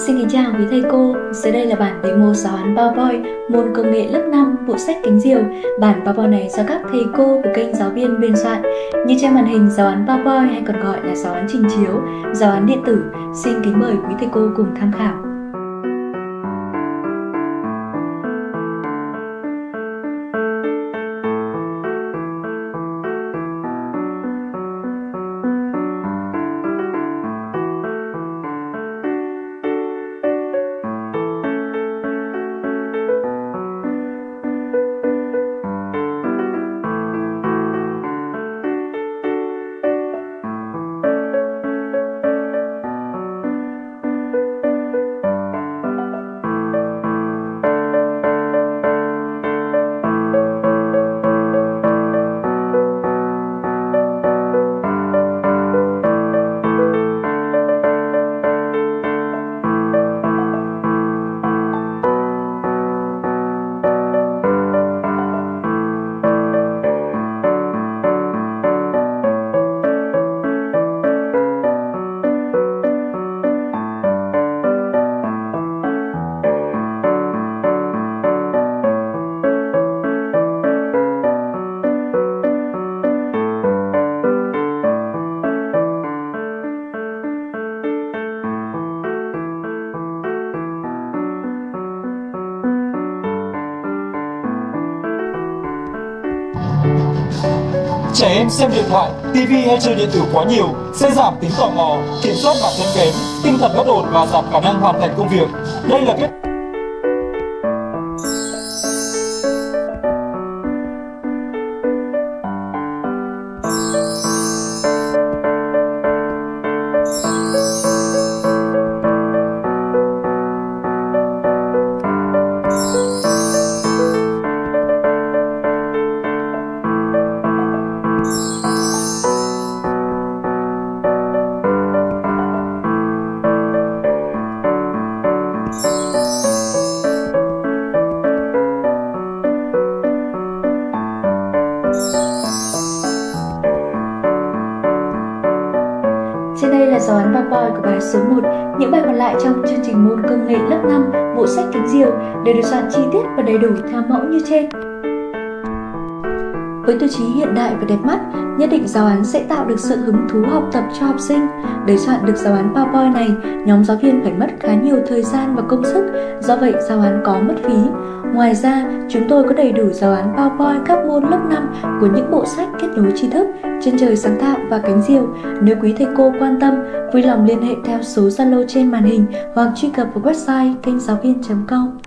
Xin kính chào quý thầy cô, dưới đây là bản demo giáo án PowerPoint môn công nghệ lớp 5 bộ sách Cánh Diều. Bản PowerPoint này do các thầy cô của kênh giáo viên biên soạn. Như trên màn hình, giáo án PowerPoint hay còn gọi là giáo án trình chiếu, giáo án điện tử. Xin kính mời quý thầy cô cùng tham khảo. Trẻ em xem điện thoại, TV hay chơi điện tử quá nhiều sẽ giảm tính tò mò, kiểm soát bản thân kém, tinh thần bất ổn và giảm khả năng hoàn thành công việc. Đây là kết Trên đây là giáo án PowerPoint của bài số 1. Những bài còn lại trong chương trình môn công nghệ lớp 5 bộ sách Cánh Diều đều được soạn chi tiết và đầy đủ theo mẫu như trên. Với tiêu chí hiện đại và đẹp mắt, nhất định giáo án sẽ tạo được sự hứng thú học tập cho học sinh. Để soạn được giáo án PowerPoint này, nhóm giáo viên phải mất khá nhiều thời gian và công sức, do vậy giáo án có mất phí. Ngoài ra, chúng tôi có đầy đủ giáo án PowerPoint các môn lớp 5 của những bộ sách kết nối tri thức, Chân trời sáng tạo và Cánh Diều. Nếu quý thầy cô quan tâm, vui lòng liên hệ theo số Zalo trên màn hình hoặc truy cập vào website kênh giáo viên.com.